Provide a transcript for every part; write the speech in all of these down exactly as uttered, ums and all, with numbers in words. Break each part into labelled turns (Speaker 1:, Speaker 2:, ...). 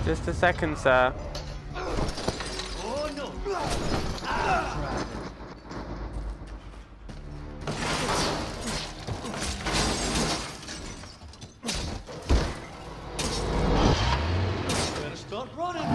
Speaker 1: Just a second, sir.
Speaker 2: Oh no! Better start running.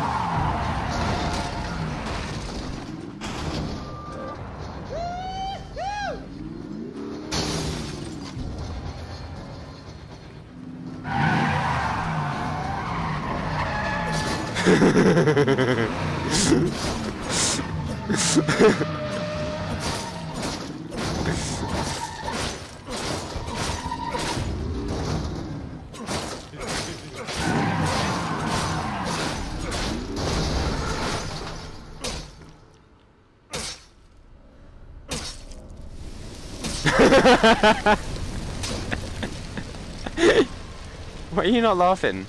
Speaker 1: Why are you not laughing?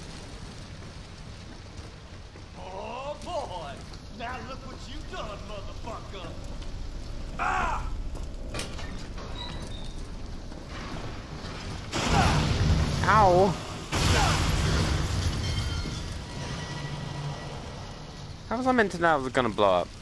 Speaker 2: Oh boy! Now look what you've done, motherfucker! Ah!
Speaker 1: Ow! How was I meant to know I was gonna blow up?